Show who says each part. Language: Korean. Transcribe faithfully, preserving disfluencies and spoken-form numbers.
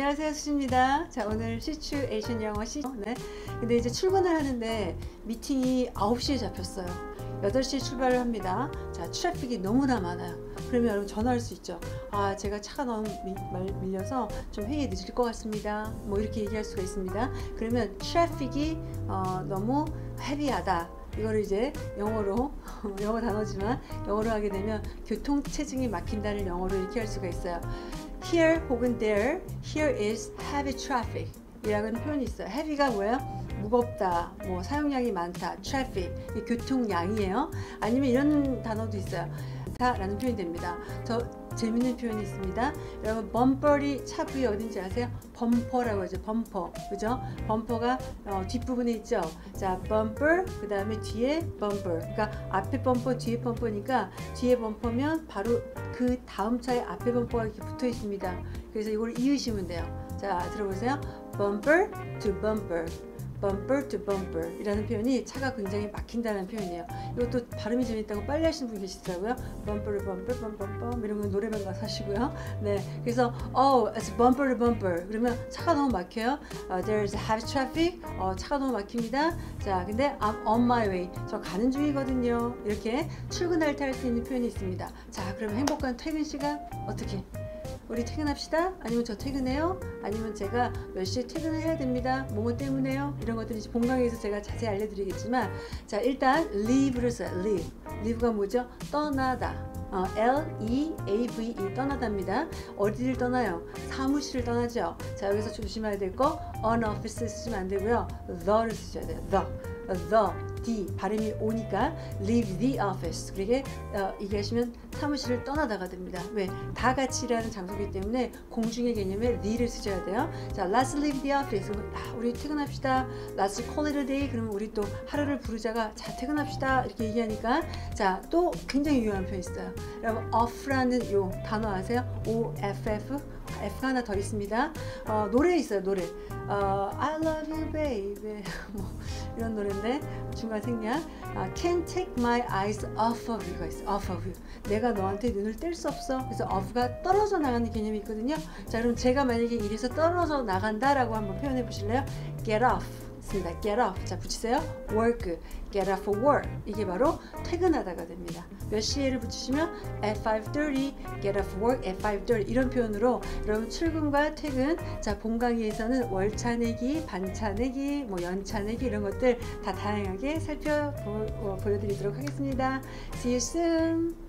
Speaker 1: 안녕하세요, 수지입니다. 자, 오늘 시츄에이션 영어 시 네. 근데 이제 출근을 하는데 미팅이 아홉 시에 잡혔어요. 여덟 시에 출발을 합니다. 자, 트래픽이 너무나 많아요. 그러면 여러분 전화할 수 있죠. 아, 제가 차가 너무 미, 말, 밀려서 좀 회의에 늦을 것 같습니다. 뭐 이렇게 얘기할 수가 있습니다. 그러면 트래픽이 어, 너무 헤비하다. 이거를 이제 영어로 영어 단어지만 영어로 하게 되면 교통체증이 막힌다를 영어로 이렇게 할 수가 있어요. Here 혹은 there, here is heavy traffic 이라는 표현이 있어요. heavy가 뭐예요? 무겁다, 뭐 사용량이 많다, traffic, 이 교통량이에요. 아니면 이런 단어도 있어요. 다 라는 표현이 됩니다. 더 재밌는 표현이 있습니다. 여러분, 범퍼리 차 부위 어딘지 아세요? 범퍼라고 하죠. 범퍼, 그죠? 범퍼가 어, 뒷부분에 있죠. 자, 범퍼, 그 다음에 뒤에 범퍼. 그러니까 앞에 범퍼, 뒤에 범퍼니까 뒤에 범퍼면 바로 그 다음 차에 앞에 범퍼가 이렇게 붙어 있습니다. 그래서 이걸 이으시면 돼요. 자, 들어보세요. bumper to bumper, bumper to bumper 이라는 표현이 차가 굉장히 막힌다는 표현이에요. 이것도 발음이 재밌다고 빨리 하시는 분 계시더라고요. bumper to bumper, bumper, bumper 이런 건 노래방 가서 하시고요. 네, 그래서 oh, it's bumper to bumper 그러면 차가 너무 막혀요. uh, there's heavy traffic. 어, 차가 너무 막힙니다. 자, 근데 I'm on my way. 저 가는 중이거든요. 이렇게 출근할 때 할 수 있는 표현이 있습니다. 자, 그러면 행복한 퇴근 시간 어떻게? 우리 퇴근합시다. 아니면 저 퇴근해요. 아니면 제가 몇 시에 퇴근을 해야 됩니다. 뭐뭐 때문에요. 이런 것들이 이제 본강의에서 제가 자세히 알려드리겠지만, 자, 일단 leave를 써요. leave. leave가 뭐죠? 떠나다. 어, L E A V E 떠나답니다. 어디를 떠나요? 사무실을 떠나죠. 자, 여기서 조심해야 될 거 an office 쓰시면 안 되고요. the를 쓰셔야 돼요. the. the, D 발음이 오니까 leave the office. 그렇게 어, 얘기하시면 사무실을 떠나다가 됩니다. 왜? 다 같이라는 장소이기 때문에 공중의 개념에 the를 쓰셔야 돼요. 자, let's leave the office. 아, 우리 퇴근합시다. Let's call it a day. 그러면 우리 또 하루를 부르자가 자, 퇴근합시다. 이렇게 얘기하니까 자, 또 굉장히 유용한 표현이 있어요. 여러분, off라는 요 단어 아세요? O F F. F가 하나 더 있습니다. 어, 노래 있어요. 노래. 어, I love you baby 뭐 이런 노래인데 중간 생략. 어, Can't take my eyes off of you가 있어요. off of you. 내가 너한테 눈을 뗄 수 없어. 그래서 off가 떨어져 나가는 개념이 있거든요. 자, 그럼 제가 만약에 이래서 떨어져 나간다라고 한번 표현해 보실래요? Get off. 습니다. Get off. 자, 붙이세요. Work. Get off for work. 이게 바로 퇴근하다가 됩니다. 몇 시에를 붙이시면 at five thirty, get off work at five thirty 이런 표현으로 여러분 출근과 퇴근, 자, 본강의에서는 월차 내기, 반차 내기, 뭐 연차 내기 이런 것들 다 다양하게 살펴보여드리도록 하겠습니다. See you soon.